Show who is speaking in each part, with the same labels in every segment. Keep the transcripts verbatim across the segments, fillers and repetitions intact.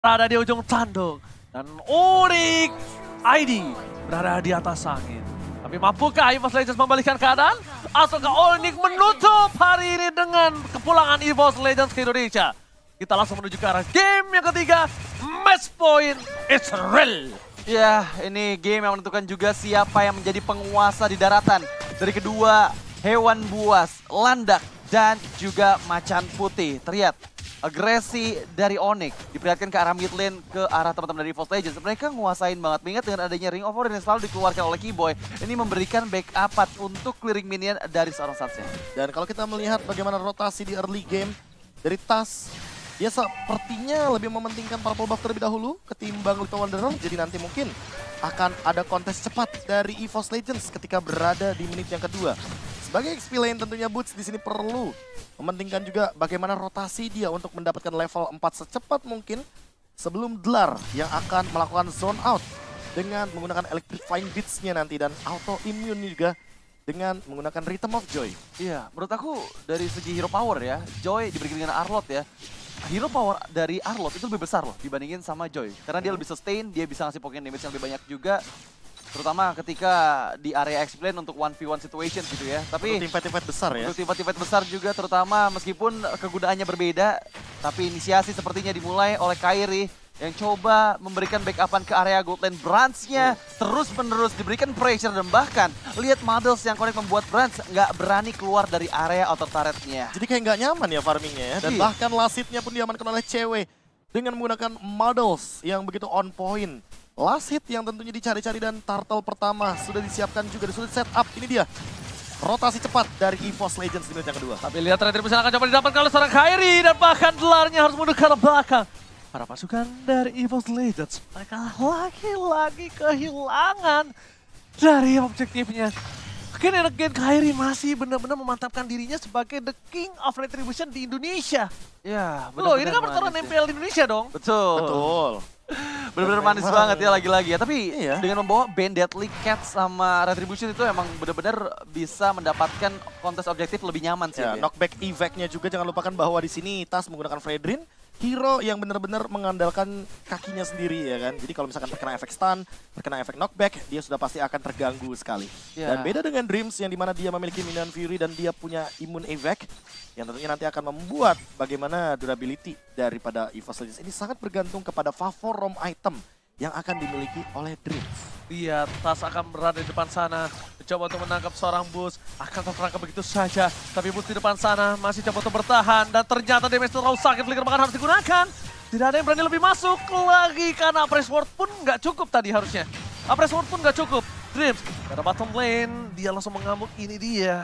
Speaker 1: berada di ujung tanduk. Dan Onyx I D berada di atas angin. Tapi mampukah EVOS Legends membalikkan keadaan? Ataukah Onyx menutup hari ini dengan kepulangan EVOS Legends ke Indonesia? Kita langsung menuju ke arah game yang ketiga. Match point is real.
Speaker 2: Ya, ini game yang menentukan juga siapa yang menjadi penguasa di daratan. Dari kedua hewan buas, landak, dan juga macan putih. Terlihat agresi dari Onyx diperlihatkan ke arah mid lane, ke arah teman-teman dari EVOS Legends. Mereka nguasain banget, mengingat dengan adanya Ring of Order yang selalu dikeluarkan oleh Keyboy. Ini memberikan backup untuk clearing minion dari seorang Satsen.
Speaker 3: Dan kalau kita melihat bagaimana rotasi di early game dari T A S, dia sepertinya lebih mementingkan purple buff terlebih dahulu ketimbang Little Wanderer. Jadi nanti mungkin akan ada kontes cepat dari EVOS Legends ketika berada di menit yang kedua. Sebagai X P lane tentunya Boots di sini perlu mementingkan juga bagaimana rotasi dia untuk mendapatkan level empat secepat mungkin sebelum Dlar yang akan melakukan zone out dengan menggunakan Electrifying Beats-nya nanti dan auto immune juga dengan menggunakan Rhythm of Joy.
Speaker 2: Iya, menurut aku dari segi hero power ya, Joy diberikan dengan Arlott ya. Hero power dari Arlott itu lebih besar loh dibandingin sama Joy. Karena dia lebih sustain, dia bisa ngasih poking damage yang lebih banyak juga. Terutama ketika di area X-Plane untuk one v one situation gitu ya. Tapi
Speaker 3: untuk tim-fight besar ya.
Speaker 2: Untuk tim-fight besar juga terutama meskipun kegunaannya berbeda. Tapi inisiasi sepertinya dimulai oleh Kairi yang coba memberikan backupan ke area gold lane. Branch-nya terus-menerus diberikan pressure dan bahkan lihat models yang connect membuat Branch nggak berani keluar dari area outer turret-nya.
Speaker 3: Jadi kayak nggak nyaman ya farmingnya ya. Dan
Speaker 2: Iya.
Speaker 3: bahkan lasitnya pun diamankan oleh cewek dengan menggunakan models yang begitu on point. Last hit yang tentunya dicari-cari dan turtle pertama sudah disiapkan juga, sudah set up. Ini dia rotasi cepat dari EVOS Legends di menit yang kedua.
Speaker 1: Tapi lihat Retribution akan coba didapatkan oleh seorang Kairi dan bahkan Dlarnya harus mundur ke arah belakang. Para pasukan dari EVOS Legends, mereka lagi-lagi kehilangan dari objektifnya. Again and again, Kairi masih benar-benar memantapkan dirinya sebagai the king of Retribution di Indonesia.
Speaker 2: Ya,
Speaker 1: Loh, ini kan
Speaker 2: benar-benar
Speaker 1: pertarungan
Speaker 2: manis
Speaker 1: M P L di Indonesia dong.
Speaker 2: ya. Betul.
Speaker 3: Betul.
Speaker 2: Bener-bener manis banget ya lagi-lagi ya. Tapi
Speaker 3: Iya.
Speaker 2: dengan membawa band Deadly Cat sama Retribution itu emang bener-bener bisa mendapatkan kontes objektif lebih nyaman sih.
Speaker 3: Ya,
Speaker 2: Ya,
Speaker 3: knockback evac-nya juga jangan lupakan bahwa di sini T A S menggunakan Fredrin, hero yang benar-benar mengandalkan kakinya sendiri ya kan. Jadi kalau misalkan terkena efek stun, terkena efek knockback, dia sudah pasti akan terganggu sekali.
Speaker 2: Ya.
Speaker 3: Dan beda dengan Dreams yang dimana dia memiliki Minion Fury dan dia punya immune evac, yang tentunya nanti akan membuat bagaimana durability daripada EVOS Legends ini sangat bergantung kepada favor roam item yang akan dimiliki oleh Dreams.
Speaker 1: Iya, Tas akan berada di depan sana. Mencoba untuk menangkap seorang Bus. Akan terperangkap begitu saja. Tapi Bus di depan sana masih coba untuk bertahan. Dan ternyata damage terlalu sakit. Flicker bahkan harus digunakan. Tidak ada yang berani lebih masuk lagi. Karena Press Ward pun nggak cukup tadi harusnya. Press Ward pun nggak cukup. Dreams, karena bottom lane. Dia langsung mengamuk. Ini dia.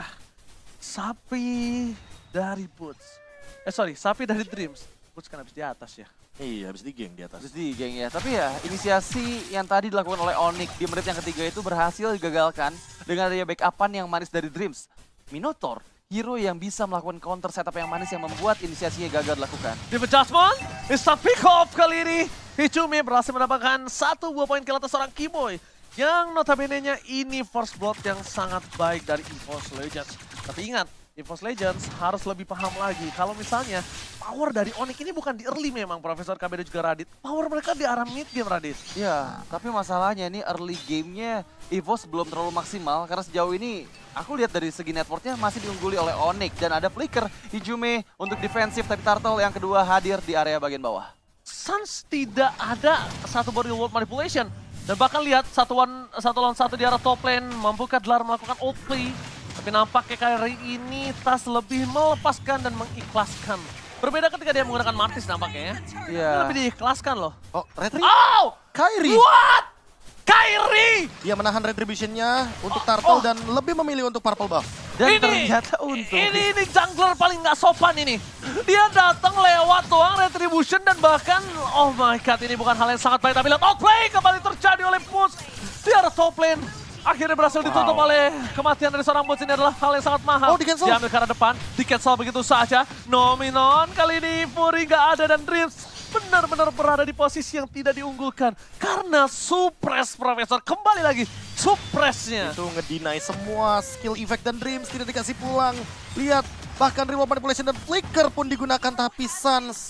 Speaker 1: Sapi dari Boots. Eh sorry, sapi dari Dreams. Boots kan habis di atas ya.
Speaker 3: Iya, habis di geng di atas.
Speaker 2: Terus di geng ya. Tapi ya inisiasi yang tadi dilakukan oleh Onyx di menit yang ketiga itu berhasil digagalkan dengan adanya backupan yang manis dari Dreams. Minotaur, hero yang bisa melakukan counter setup yang manis yang membuat inisiasinya gagal dilakukan.
Speaker 1: Di adjustment, bisa pick off kali ini. Hichumi berhasil mendapatkan satu buah poin kill atas seorang Keyboy. Yang notabene-nya ini first blood yang sangat baik dari EVOS Legends. Tapi ingat, EVOS Legends harus lebih paham lagi. Kalau misalnya power dari Onyx ini bukan di early memang, Profesor K B dan juga Radit. Power mereka di arah mid game, Radit.
Speaker 2: Ya, tapi masalahnya ini early gamenya EVOS belum terlalu maksimal. Karena sejauh ini aku lihat dari segi networknya masih diungguli oleh Onyx. Dan ada flicker Hijume untuk defensif, tapi Turtle yang kedua hadir di area bagian bawah.
Speaker 1: Suns tidak ada satu body world manipulation. Dan bahkan lihat satuan satu lawan satu di arah top lane, mampukah Dlar melakukan ult play. Tapi nampaknya kali ini T A S lebih melepaskan dan mengikhlaskan. Berbeda ketika dia menggunakan Martis nampaknya ya.
Speaker 2: Iya.
Speaker 1: Dia lebih diikhlaskan loh.
Speaker 3: Oh, Retri.
Speaker 1: Oh!
Speaker 3: Kairi.
Speaker 1: What? Kairi!
Speaker 3: Dia menahan retribution-nya untuk turtle
Speaker 1: oh.
Speaker 3: dan lebih memilih untuk purple buff.
Speaker 2: Dan
Speaker 1: ini,
Speaker 2: ternyata untung.
Speaker 1: Ini, ini jungler paling nggak sopan ini. Dia datang lewat doang retribution dan bahkan, oh my god, ini bukan hal yang sangat baik. Tapi lihat outplay kembali terjadi oleh Push di arah top lane. Akhirnya berhasil ditutup
Speaker 3: Wow.
Speaker 1: oleh kematian dari seorang Boots. Ini adalah hal yang sangat mahal.
Speaker 3: Oh, di-cancel.
Speaker 1: Diambil ke arah depan, di-cancel begitu saja. Nominon kali ini Fury nggak ada dan Dreams benar-benar berada di posisi yang tidak diunggulkan. Karena suppress Profesor, kembali lagi suppressnya.
Speaker 3: Itu ngedeny semua skill effect dan Dreams tidak dikasih pulang. Lihat, bahkan Remote Manipulation dan Flicker pun digunakan, tapi Suns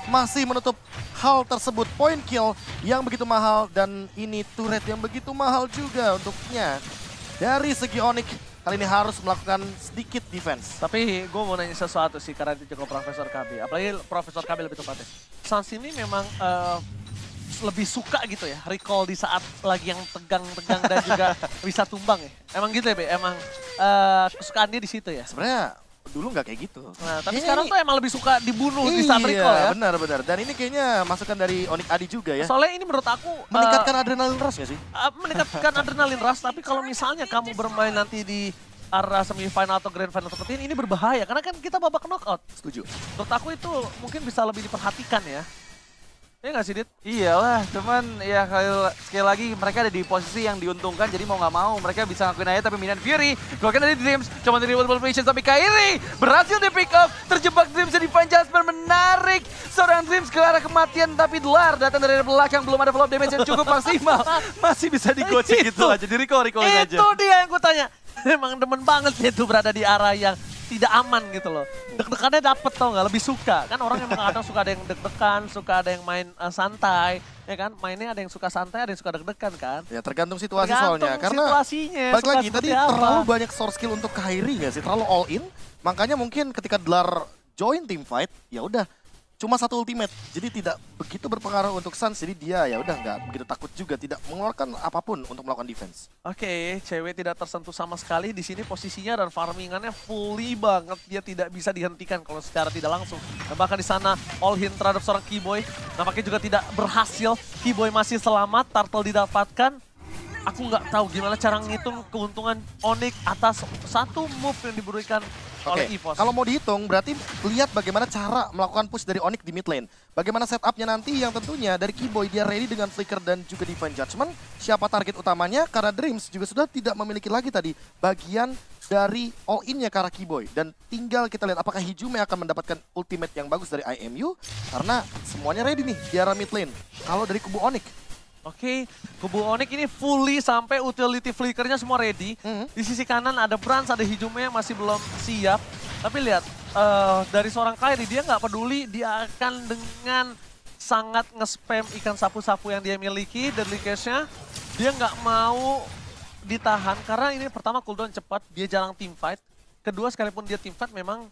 Speaker 3: masih menutup hal tersebut. Point kill yang begitu mahal dan ini turret yang begitu mahal juga untuknya. Dari segi Onyx, kali ini harus melakukan sedikit defense.
Speaker 1: Tapi gue mau nanya sesuatu sih karena itu juga Profesor K B. Apalagi Profesor K B lebih tepatnya. Sans ini memang uh, lebih suka gitu ya, recall di saat lagi yang tegang-tegang dan juga bisa tumbang ya. Emang gitu ya, Be? Emang uh, kesukaan dia di situ ya?
Speaker 3: Sebenarnya dulu nggak kayak gitu.
Speaker 1: Nah, tapi
Speaker 3: Kayaknya
Speaker 1: sekarang
Speaker 3: ini...
Speaker 1: tuh emang lebih suka dibunuh
Speaker 3: iya,
Speaker 1: di saat recall ya?
Speaker 3: benar-benar. Dan ini kayaknya masukan dari Onyx Adi juga ya.
Speaker 1: Soalnya ini menurut aku...
Speaker 3: Meningkatkan
Speaker 1: uh,
Speaker 3: adrenalin rush nggak sih?
Speaker 1: Uh, meningkatkan adrenalin rush, tapi kalau misalnya kamu bermain nanti di arah semifinal atau grand final seperti ini, ini berbahaya. Karena kan kita babak knockout.
Speaker 3: Setuju.
Speaker 1: Menurut aku itu mungkin bisa lebih diperhatikan ya. Iya nggak sih, Dit?
Speaker 2: Iyalah, cuman ya sekali lagi mereka ada di posisi yang diuntungkan, jadi mau nggak mau mereka bisa ngakuin aja, tapi Minion Fury keluarkan dari Dreams, cuma dari World Vision sampai Kairi berhasil di pick up, terjebak Dreams di Divine Judgment, menarik seorang Dreams ke arah kematian, tapi Dlar datang dari belakang, belum ada follow damage yang cukup maksimal, masih bisa digocek gitu aja, di recall-recall aja.
Speaker 1: Itu dia yang gue tanya, emang demen banget dia tuh berada di arah yang tidak aman gitu loh. Deg-degannya dapet tau nggak, lebih suka. Kan orang emang kadang suka ada yang deg-degan, suka ada yang main uh, santai. Ya kan, mainnya ada yang suka santai, ada yang suka deg-degan kan.
Speaker 3: Ya tergantung situasi
Speaker 1: Tergantung
Speaker 3: soalnya. Karena
Speaker 1: situasinya,
Speaker 3: balik lagi tadi
Speaker 1: apa.
Speaker 3: terlalu banyak source skill untuk Kairi nggak sih? Terlalu all in. Makanya mungkin ketika Dlar join team fight, ya udah cuma satu ultimate. Jadi tidak begitu berpengaruh untuk Sans. Jadi dia ya udah nggak begitu takut juga, tidak mengeluarkan apapun untuk melakukan defense.
Speaker 1: Oke, cewek tidak tersentuh sama sekali di sini posisinya dan farmingannya fully banget. Dia tidak bisa dihentikan kalau secara tidak langsung. Dan bahkan di sana all in terhadap seorang Keyboy nampaknya juga tidak berhasil. Keyboy masih selamat, Turtle didapatkan. Aku nggak tahu gimana cara ngitung keuntungan Onyx atas satu move yang diberikan oleh
Speaker 3: Oke,
Speaker 1: EVOS.
Speaker 3: kalau mau dihitung berarti lihat bagaimana cara melakukan push dari Onyx di mid lane. Bagaimana setupnya nanti yang tentunya dari Keyboy dia ready dengan Flicker dan juga Divine Judgment. Siapa target utamanya? Karena Dreams juga sudah tidak memiliki lagi tadi bagian dari all in-nya ke arah Keyboy. Dan tinggal kita lihat apakah Hijume akan mendapatkan ultimate yang bagus dari I M U. Karena semuanya ready nih di arah mid lane. Kalau dari kubu Onyx.
Speaker 1: Oke, kubu Onyx ini fully sampai utility flickernya semua ready.
Speaker 3: Mm-hmm.
Speaker 1: Di sisi kanan ada Brans, ada Hijume yang masih belum siap. Tapi lihat, uh, dari seorang Kairi dia nggak peduli, dia akan dengan sangat nge-spam ikan sapu-sapu yang dia miliki, deadly cash-nya. Dia nggak mau ditahan, karena ini pertama cooldown cepat, dia jarang team fight. Kedua, sekalipun dia team fight memang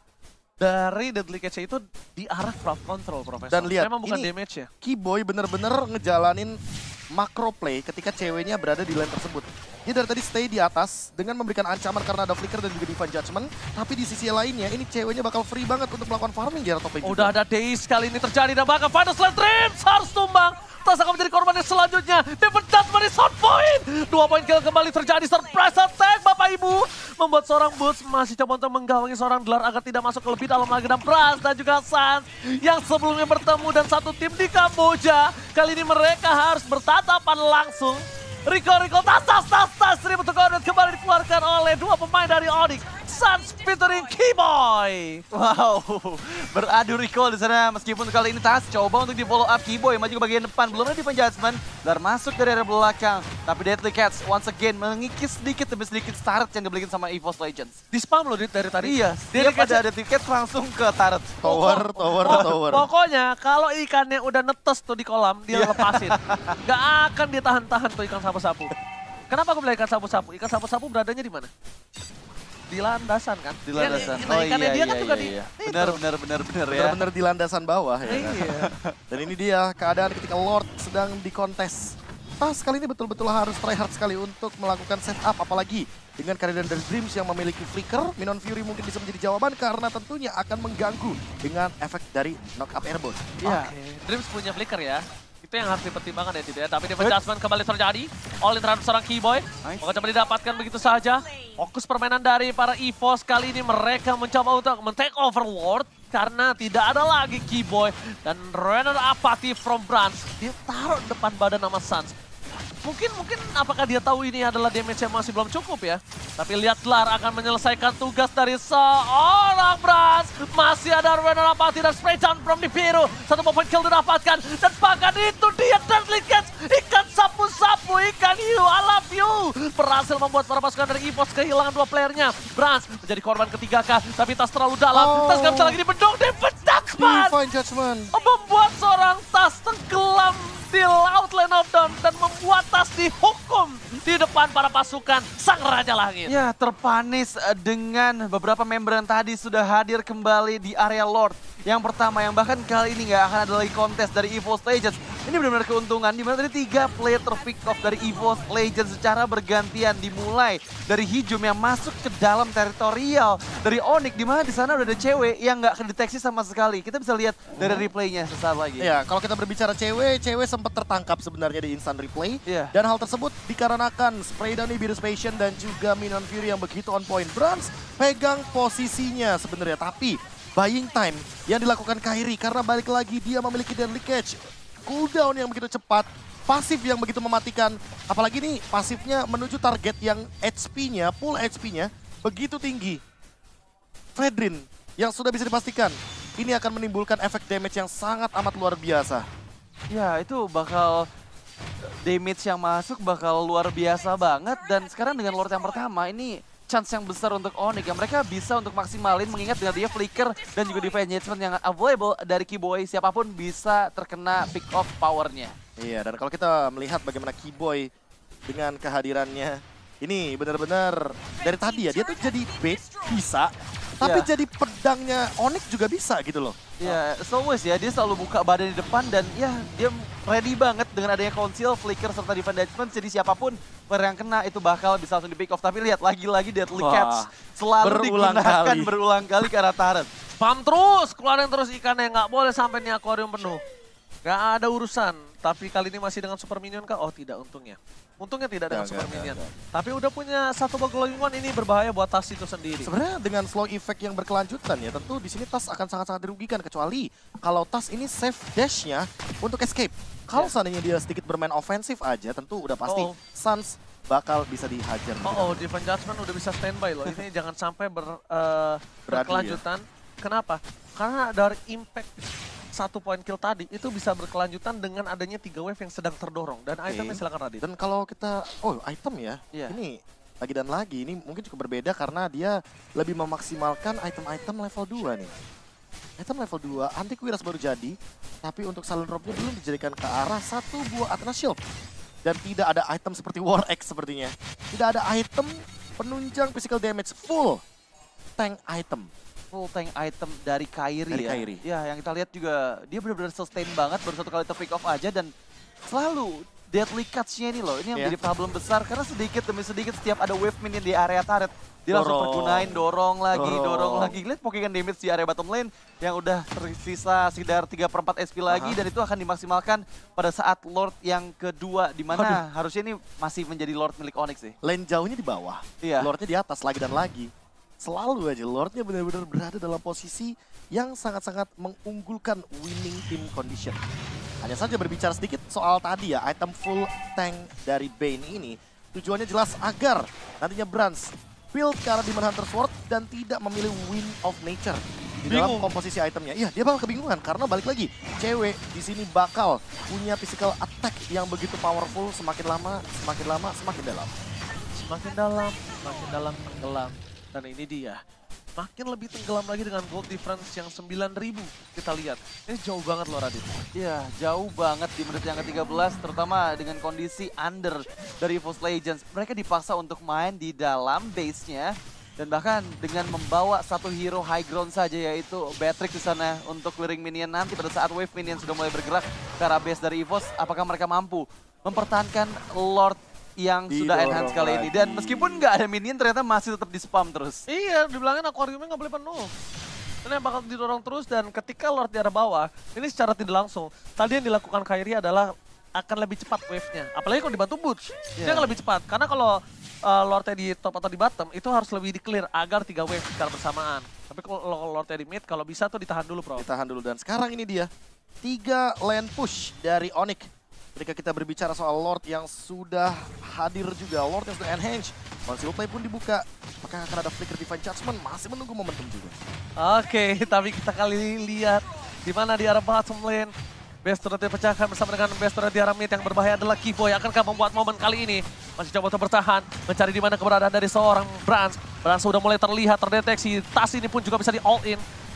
Speaker 1: dari deadly cash itu di arah crowd control, Profesor.
Speaker 3: Dan lihat,
Speaker 1: memang bukan
Speaker 3: ini
Speaker 1: damage ya.
Speaker 3: Keyboy bener-bener ngejalanin macro play ketika ceweknya berada di lane tersebut. Dia dari tadi stay di atas dengan memberikan ancaman karena ada Flicker dan juga Divine Judgment. Tapi di sisi lainnya ini ceweknya bakal free banget untuk melakukan farming di arah top lane juga.
Speaker 1: Udah ada Daze kali ini terjadi dan bahkan Final Slam Dreams harus tumbang. Tas akan menjadi korban yang selanjutnya. Divine Judgment di shot point. Dua poin kill kembali terjadi. Surprise attack Bapak Ibu. Membuat seorang Boots masih coba untuk menggawangi seorang Dlar agar tidak masuk ke lebih dalam lagi. Dan Brans dan juga Sans yang sebelumnya bertemu dan satu tim di Kamboja. Kali ini mereka harus bertatapan langsung. Rico, Rico, tas, tas, tas, tas. Seribu koordinat kembali dikeluarkan oleh dua pemain dari Onyx. Sans featuring Keyboy.
Speaker 2: Wow, beradu recall di sana meskipun kali ini Tas coba untuk di follow up Keyboy maju ke bagian depan, belum ada Divine Judgment, Dlar masuk dari arah belakang, tapi Deadly Cats once again mengikis sedikit demi sedikit start yang dibelikan sama EVOS Legends.
Speaker 1: Di spam loh Dit dari tadi.
Speaker 2: Iya, dia pada Deadly Cats langsung ke turret.
Speaker 3: Tower, tower,
Speaker 1: Oh,
Speaker 3: tower.
Speaker 1: Pokoknya kalau ikannya udah netes tuh di kolam, dia
Speaker 2: Iya.
Speaker 1: lepasin. Gak akan dia tahan-tahan tuh ikan sapu-sapu. Kenapa aku bilang ikan sapu-sapu? Ikan sapu-sapu beradanya di mana? Di landasan kan?
Speaker 2: Di landasan.
Speaker 1: Nah,
Speaker 2: Oh
Speaker 1: ikannya
Speaker 2: iya,
Speaker 1: dia kan
Speaker 2: iya,
Speaker 1: juga
Speaker 2: iya,
Speaker 1: di
Speaker 2: iya.
Speaker 1: itu.
Speaker 2: Benar, benar, benar, benar ya.
Speaker 3: Bener-bener di landasan bawah ya.
Speaker 1: Iya.
Speaker 3: Dan ini dia keadaan ketika Lord sedang dikontes. Tas kali ini betul-betul harus try hard sekali untuk melakukan setup, apalagi dengan kehadiran dari Dreams yang memiliki Flicker. Minion Fury mungkin bisa menjadi jawaban karena tentunya akan mengganggu dengan efek dari knock up airborne.
Speaker 2: Iya.
Speaker 1: Oke, Dreams punya flicker ya. Itu yang harus dipertimbangkan ya, Dit ya. Tapi Divine Judgment kembali terjadi. All in terhadap seorang Keyboy.
Speaker 2: Nice.
Speaker 1: Maka coba didapatkan begitu saja. Fokus permainan dari para EVOS kali ini mereka mencoba untuk men-take over Lord. Karena tidak ada lagi Keyboy. Dan Renner Apathy from Brans. Dia taruh depan badan nama Sans. Mungkin, mungkin apakah dia tahu ini adalah damage yang masih belum cukup ya. Tapi lihat Dlar akan menyelesaikan tugas dari seorang Brans. Masih ada Renner Apathy dan spray down from Nibiru. Satu point kill didapatkan. Dan bahkan itu dia Deadly Catch. Ikan sapu-sapu, ikan you, I love you. Berhasil membuat para pasukan dari EVOS kehilangan dua playernya. Brans menjadi korban ketiga kah. Tapi Tas terlalu dalam.
Speaker 3: Oh.
Speaker 1: Tas gak bisa lagi dibendung. Divine Judgment depan.
Speaker 3: Divine Judgment.
Speaker 1: Membuat seorang Tas tenggelam di Laut Land of Dawn dan membuat Tas dihukum di depan para pasukan Sang Raja Langit.
Speaker 2: Ya, terpanis eh, dengan beberapa member yang tadi sudah hadir kembali di area Lord. Yang pertama, yang bahkan kali ini nggak akan ada lagi kontes dari EVOS Legends. Ini benar-benar keuntungan, di mana tadi tiga player terpick off dari EVOS Legends secara bergantian. Dimulai dari Hijum yang masuk ke dalam teritorial dari Onyx, di mana di sana udah ada cewek yang nggak kedeteksi sama sekali. Kita bisa lihat dari replaynya sesaat lagi.
Speaker 3: Ya, kalau kita berbicara cewek, cewek sempat tertangkap sebenarnya di instant replay.
Speaker 2: Iya.
Speaker 3: Dan hal tersebut dikarenakan spray dari Beerus Passion dan juga Minion Fury yang begitu on point. Brans pegang posisinya sebenarnya, tapi buying time yang dilakukan Kairi karena balik lagi dia memiliki Deadly Catch. Cooldown yang begitu cepat, pasif yang begitu mematikan. Apalagi nih pasifnya menuju target yang H P-nya, full H P-nya begitu tinggi. Fredrin yang sudah bisa dipastikan ini akan menimbulkan efek damage yang sangat amat luar biasa.
Speaker 2: Ya, itu bakal damage yang masuk bakal luar biasa banget. Dan sekarang dengan Lord yang pertama ini chance yang besar untuk Onyx yang mereka bisa untuk maksimalin, mengingat dengan dia flicker dan juga defense engagement yang available dari Keyboy, siapapun bisa terkena pick off powernya.
Speaker 3: Iya, dan kalau kita melihat bagaimana Keyboy dengan kehadirannya, ini benar-benar dari tadi ya, dia tuh jadi bait bisa, tapi
Speaker 2: Yeah.
Speaker 3: jadi pedangnya Onyx juga bisa gitu loh.
Speaker 2: Ya, yeah, so always ya, dia selalu buka badan di depan dan ya dia ready banget dengan adanya conceal, flicker, serta defense engagement. Jadi siapapun player yang kena itu bakal bisa langsung di pick off. Tapi lihat lagi-lagi Deadly
Speaker 3: Wah,
Speaker 2: Catch selalu
Speaker 3: berulang
Speaker 2: digunakan
Speaker 3: kali.
Speaker 2: berulang kali ke arah turret.
Speaker 1: Spam terus, keluarin terus ikannya, nggak boleh sampai nih akuarium penuh. Nggak ada urusan, tapi kali ini masih dengan super minion kah? Oh tidak, untungnya. Untungnya tidak dengan
Speaker 3: Nggak,
Speaker 1: super
Speaker 3: nggak,
Speaker 1: minion.
Speaker 3: nggak.
Speaker 1: Tapi udah punya satu bug glowing one, ini berbahaya buat Tas itu sendiri.
Speaker 3: Sebenarnya dengan slow effect yang berkelanjutan ya, tentu di sini Tas akan sangat-sangat dirugikan, kecuali kalau Tas ini save dash-nya untuk escape. Kalau
Speaker 1: Ya.
Speaker 3: seandainya dia sedikit bermain ofensif aja, tentu udah pasti
Speaker 1: Oh.
Speaker 3: Suns bakal bisa dihajar.
Speaker 1: Oh, oh, Divine Judgment udah bisa standby loh. Ini jangan sampai ber, eh,
Speaker 3: Beradu
Speaker 1: berkelanjutan. Kenapa? Karena dari impact satu point kill tadi itu bisa berkelanjutan dengan adanya tiga wave yang sedang terdorong. Dan
Speaker 3: Oke.
Speaker 1: itemnya silakan Radit.
Speaker 3: Dan kalau kita, oh item ya,
Speaker 2: Iya.
Speaker 3: ini lagi dan lagi, ini mungkin cukup berbeda karena dia lebih memaksimalkan item-item level dua nih. Item level dua, Antiquiras baru jadi, tapi untuk Silent Robe-nya belum dijadikan ke arah satu buah Athena Shield. Dan tidak ada item seperti War Axe sepertinya. Tidak ada item penunjang physical damage full tank item.
Speaker 2: Full tank item dari Kairi
Speaker 3: Dari
Speaker 2: ya.
Speaker 3: Kairi.
Speaker 2: Ya, yang kita lihat juga dia benar-benar sustain banget, baru satu kali ter-pick off aja dan selalu deadly cuts-nya ini loh. Ini yang
Speaker 3: Yeah.
Speaker 2: jadi problem besar karena sedikit demi sedikit setiap ada wave minion di area turret dia langsung
Speaker 3: Dorong.
Speaker 2: pergunain, dorong lagi, dorong,
Speaker 3: Dorong.
Speaker 2: lagi. Lihat pokingan damage di area bottom lane yang udah tersisa sekitar tiga per empat S P lagi
Speaker 3: Aha.
Speaker 2: dan itu akan dimaksimalkan pada saat Lord yang kedua di mana harusnya ini masih menjadi Lord milik Onyx sih.
Speaker 3: Lane jauhnya di bawah,
Speaker 2: Iya.
Speaker 3: Lordnya di atas lagi dan lagi. Selalu aja Lordnya benar-benar berada dalam posisi yang sangat-sangat mengunggulkan winning team condition. Hanya saja berbicara sedikit soal tadi ya, item full tank dari Bane ini tujuannya jelas agar nantinya Brans build ke arah Demon Hunter Sword dan tidak memilih Wind of Nature di dalam
Speaker 1: Bingung.
Speaker 3: komposisi itemnya. Iya, dia bakal kebingungan karena balik lagi cewek di sini bakal punya physical attack yang begitu powerful, semakin lama, semakin lama, semakin dalam.
Speaker 1: Semakin dalam, semakin dalam tenggelam. Dan ini dia. Makin lebih tenggelam lagi dengan gold difference yang sembilan ribu. Kita lihat. Ini jauh banget loh Radit.
Speaker 2: Iya, jauh banget di menit yang ke tiga belas, terutama dengan kondisi under dari EVOS Legends. Mereka dipaksa untuk main di dalam base-nya, dan bahkan dengan membawa satu hero high ground saja, yaitu Beatrix di sana untuk clearing minion. Nanti pada saat wave minion sudah mulai bergerak ke arah base dari EVOS, apakah mereka mampu mempertahankan Lord yang sudah
Speaker 3: Didorong
Speaker 2: enhance kali ini.
Speaker 3: lagi.
Speaker 2: Dan meskipun nggak ada minion, ternyata masih tetap di-spam terus.
Speaker 1: Iya, dibilangin akuariumnya nggak boleh penuh. Ini bakal didorong terus dan ketika Lord di arah bawah, ini secara tidak langsung. Tadi yang dilakukan Kairi adalah akan lebih cepat wave-nya. Apalagi kalau dibantu Butch, dia
Speaker 2: Yeah.
Speaker 1: akan lebih cepat. Karena kalau uh, Lordnya di top atau di bottom, itu harus lebih di-clear agar tiga wave secara bersamaan. Tapi kalau Lordnya di mid, kalau bisa tuh ditahan dulu, bro.
Speaker 3: Ditahan dulu dan sekarang ini dia tiga lane push dari Onyx. Ketika kita berbicara soal Lord yang sudah hadir juga, Lord yang sudah enhance, conceal play pun dibuka. Maka akan ada flicker Divine Judgment, masih menunggu momentum juga.
Speaker 1: Oke, tapi kita kali lihat di mana di arah bottom lane. Best turret dipecahkan bersama dengan best turret di arah mid yang berbahaya adalah Keyboy. Akankah membuat momen kali ini? Masih coba untuk bertahan, mencari di mana keberadaan dari seorang Brans. Brans sudah mulai terlihat, terdeteksi. Tas ini pun juga bisa di all in.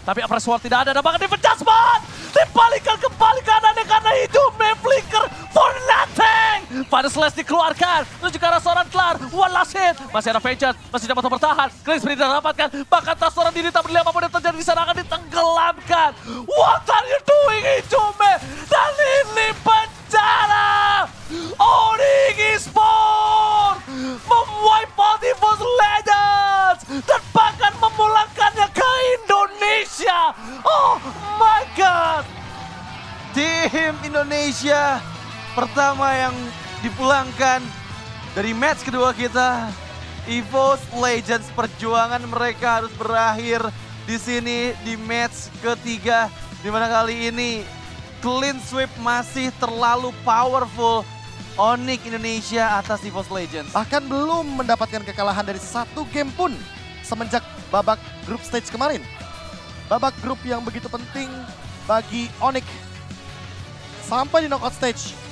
Speaker 1: Tapi Apres War tidak ada, dan bahkan Defense Judgment dibalikan kembali kanannya karena itu Map Flicker for nothing. Pada Slash dikeluarkan, menuju ke arah seorang Klar, one last hit. Masih ada Vengeance, masih dapat bertahan. Clean Spirit didapatkan, bahkan tas seorang diri tak berdiri apapun yang terjadi di sana akan ditenggelamkan. What are you doing Ijume? Dan ini penjara! Onyx Esports memwipe out EVOS Legends dan bahkan memulangkannya ke Indonesia. Oh my god!
Speaker 2: Tim Indonesia pertama yang dipulangkan dari match kedua kita. EVOS Legends, perjuangan mereka harus berakhir di sini di match ketiga, di mana kali ini clean sweep masih terlalu powerful. Onyx Indonesia atas EVOS Legends.
Speaker 3: Bahkan belum mendapatkan kekalahan dari satu game pun semenjak babak grup stage kemarin. Babak grup yang begitu penting bagi Onyx. Sampai di knockout stage,